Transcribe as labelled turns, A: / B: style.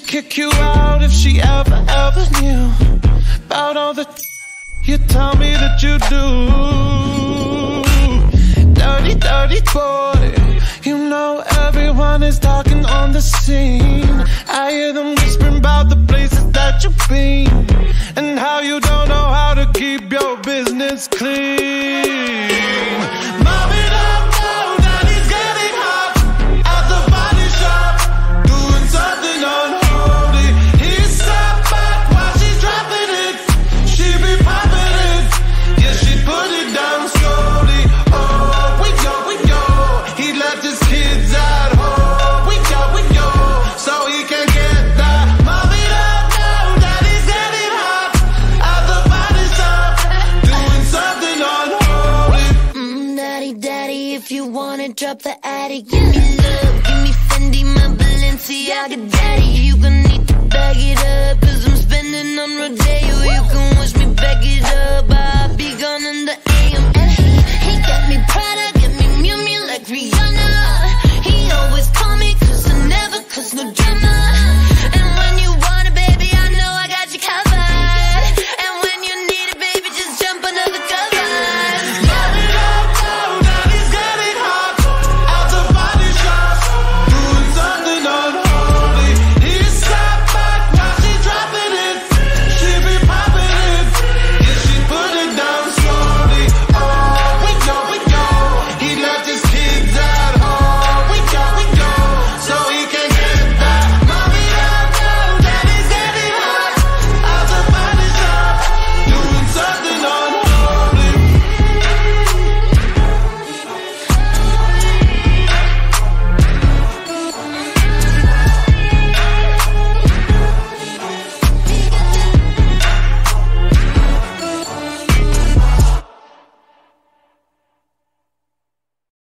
A: kick you out if she ever knew about all the you tell me that you do. Dirty, dirty boy. You know everyone is talking on the scene. I hear them whispering about the places that you've been and how you don't know how to keep your business clean. Mom it up now, daddy's getting hot at the body shop, doing something unholy. He stepped back while she's dropping it. She be popping it, yeah, she put it down slowly. Oh, we go. He left his kids at home. We go, so he can get that. Mom it up now, daddy's getting hot at the body shop, doing something unholy.
B: Daddy, if you wanna drop the attic, give me love, give me Fendi, my Balenciaga daddy. You gon' need to bag it up.